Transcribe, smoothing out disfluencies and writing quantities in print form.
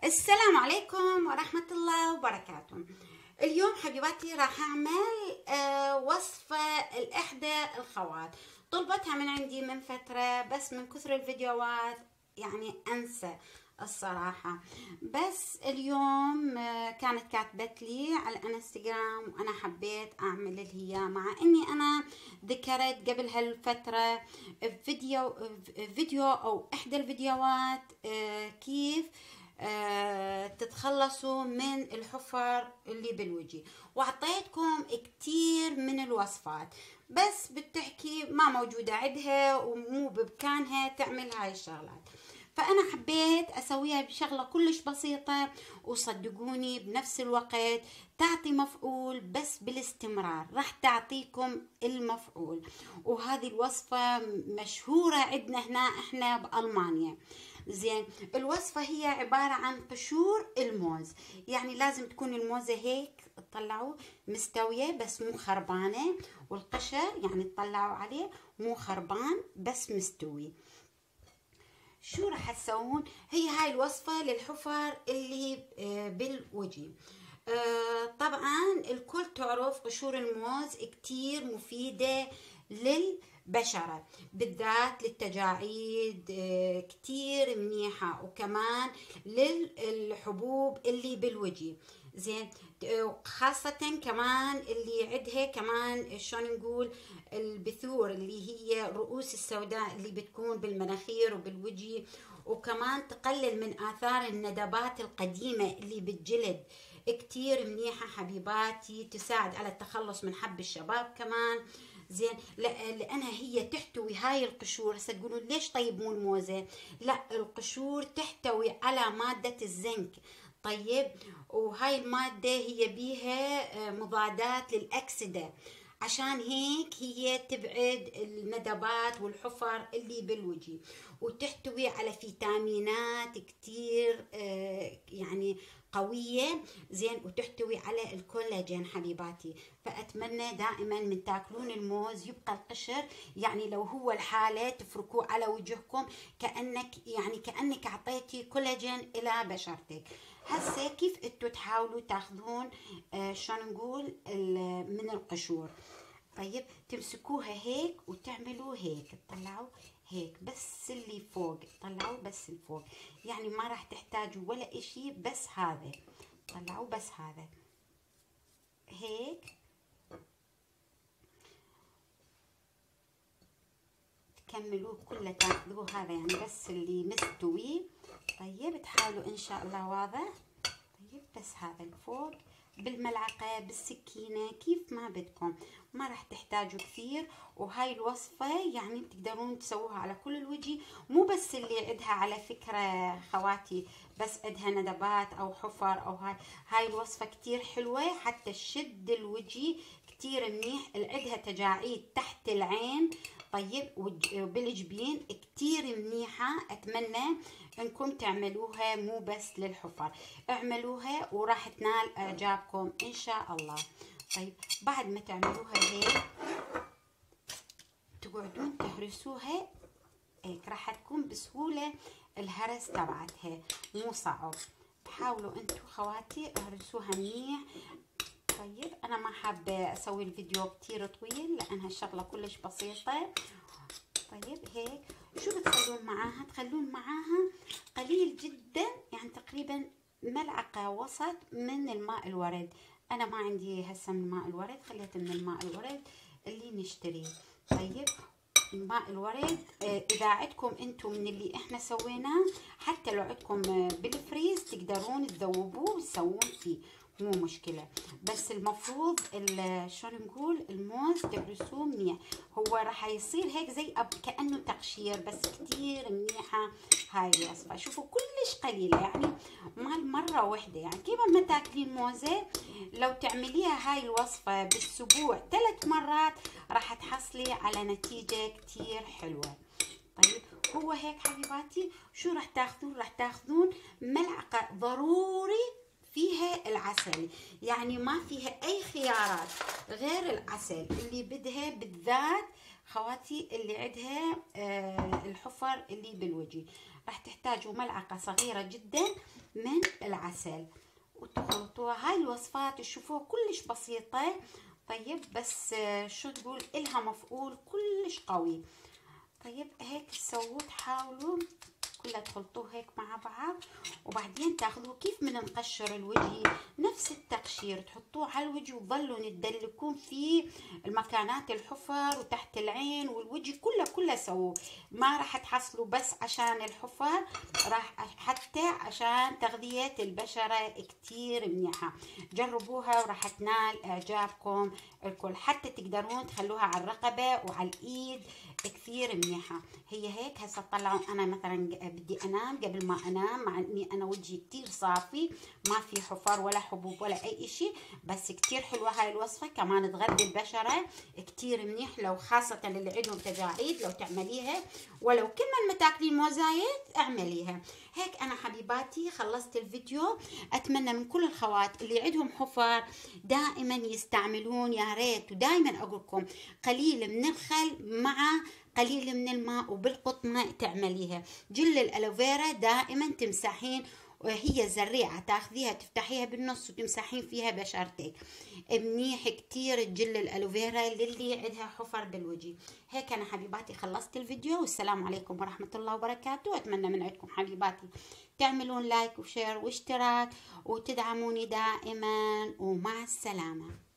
السلام عليكم ورحمة الله وبركاته. اليوم حبيباتي راح أعمل وصفة لإحدى الخوات. طلبتها من عندي من فترة، بس من كثر الفيديوهات يعني أنسى الصراحة. بس اليوم كانت كاتبت لي على الانستغرام وأنا حبيت أعمل اللي هي، مع إني أنا ذكرت قبل هالفترة فيديو أو إحدى الفيديوهات كيف تتخلصوا من الحفر اللي بالوجه، واعطيتكم كتير من الوصفات، بس بتحكي ما موجودة عندها ومو بامكانها تعمل هاي الشغلات. فانا حبيت اسويها بشغلة كلش بسيطة، وصدقوني بنفس الوقت تعطي مفعول، بس بالاستمرار راح تعطيكم المفعول. وهذه الوصفة مشهورة عندنا هنا احنا بألمانيا. زين، الوصفة هي عبارة عن قشور الموز. يعني لازم تكون الموزة هيك تطلعوا مستوية بس مو خربانة، والقشر يعني تطلعوا عليه مو خربان بس مستوي. شو راح تسوون؟ هي هاي الوصفة للحفر اللي بالوجه. طبعا الكل تعرف قشور الموز كتير مفيدة للبشرة، بالذات للتجاعيد كتير منيحة، وكمان للحبوب اللي بالوجه. زين، خاصة كمان اللي عندها كمان شلون نقول البثور، اللي هي الرؤوس السوداء اللي بتكون بالمناخير وبالوجه، وكمان تقلل من آثار الندبات القديمة اللي بالجلد. كتير منيحة حبيباتي، تساعد على التخلص من حب الشباب كمان. زين، لأنها هي تحتوي هاي القشور. هسه تقولون ليش طيب مو الموزة؟ لا، القشور تحتوي على مادة الزنك. طيب، وهاي المادة هي بيها مضادات للأكسدة، عشان هيك هي تبعد الندبات والحفر اللي بالوجه، وتحتوي على فيتامينات كتير يعني قوية. زين، وتحتوي على الكولاجين حبيباتي. فأتمنى دائما من تاكلون الموز يبقى القشر، يعني لو هو الحالة تفركوه على وجهكم، كأنك أعطيتي كولاجين إلى بشرتك. هسه كيف انتو تحاولوا تاخذون شلون نقول من القشور؟ طيب، تمسكوها هيك وتعملوا هيك، تطلعوا هيك بس اللي فوق، طلعوا بس الفوق، يعني ما راح تحتاجوا ولا اشي، بس هذا طلعوا بس هذا هيك. تكملوه كله تاخذوه هذا، يعني بس اللي مستوي. طيب، تحاولوا ان شاء الله واضح. طيب، بس هذا الفوق بالملعقة بالسكينة كيف ما بدكم، ما راح تحتاجوا كثير. وهاي الوصفة يعني تقدرون تسووها على كل الوجه، مو بس اللي عندها على فكرة خواتي بس عندها ندبات او حفر او هاي الوصفة كتير حلوة، حتى تشد الوجه كتير منيح. عندها تجاعيد تحت العين طيب وبالجبين كتير منيحة. اتمنى انكم تعملوها، مو بس للحفر، اعملوها وراح تنال اعجابكم ان شاء الله. طيب، بعد ما تعملوها هيك تقعدون تهرسوها هيك، راح تكون بسهولة الهرس تبعتها، مو صعب. حاولوا انتو خواتي اهرسوها منيح. طيب، انا ما حابة اسوي الفيديو كتير طويل لانها الشغلة كلش بسيطة. طيب، هيك شو بتخلون معاها؟ تخلون معاها قليل جدا، يعني تقريبا ملعقة وسط من الماء الورد. انا ما عندي هسه من ماء الورد، خليت من الماء الورد اللي نشتريه. طيب، ماء الورد اذا عندكم انتم من اللي احنا سويناه، حتى لو عندكم بالفريز تقدرون تذوبوه وتسوون فيه، مو مشكلة. بس المفروض شلون نقول الموز تهرسوه منيح، هو راح يصير هيك زي كأنه تقشير، بس كتير منيحة هاي الوصفة. شوفوا كلش قليلة، يعني مال مرة واحدة، يعني كيف ما تاكلين موزة لو تعمليها هاي الوصفة بالاسبوع 3 مرات راح تحصلي على نتيجة كتير حلوة. طيب، هو هيك حبيباتي. شو راح تاخذون؟ راح تاخذون ملعقة ضروري فيها العسل، يعني ما فيها اي خيارات غير العسل. اللي بدها بالذات خواتي اللي عندها الحفر اللي بالوجه، راح تحتاجوا ملعقة صغيرة جدا من العسل وتخلطوها. هاي الوصفات تشوفوها كلش بسيطة، طيب بس شو تقول إلها مفعول كلش قوي. طيب هيك تسووا، تحاولوا كلها تخلطوه هيك مع بعض، وبعدين تاخذوه كيف من نقشر الوجه، نفس التقشير تحطوه على الوجه وتظلوا تدلكون فيه المكانات الحفر وتحت العين والوجه كله سووه. ما راح تحصلوا بس عشان الحفر، راح حتى عشان تغذية البشرة كتير منيحة. جربوها وراح تنال اعجابكم الكل. حتى تقدرون تخلوها على الرقبة وعلى الايد، كثير منيحة. هي هيك هسه طلعوا. انا مثلا بدي انام، قبل ما انام مع اني انا وجهي كتير صافي، ما في حفر ولا حبوب ولا اي اشي، بس كتير حلوة هاي الوصفة، كمان تغذي البشرة كتير منيح. لو خاصة اللي عندهم تجاعيد لو تعمليها، ولو كمان ما تاكلين موزايد اعمليها. هيك انا حبيباتي خلصت الفيديو. اتمنى من كل الخوات اللي عندهم حفر دائما يستعملون، يا ريت ودائما اقول لكم قليل من الخل مع قليل من الماء وبالقطنة تعمليها. جل الالوفيرا دائما تمسحين، وهي زريعة تاخذيها تفتحيها بالنص وتمسحين فيها بشرتك، منيح كتير تجل الالوفيرا للي عندها حفر بالوجه. هيك انا حبيباتي خلصت الفيديو، والسلام عليكم ورحمة الله وبركاته. اتمنى من عندكم حبيباتي تعملون لايك وشير واشتراك وتدعموني دائما، ومع السلامة.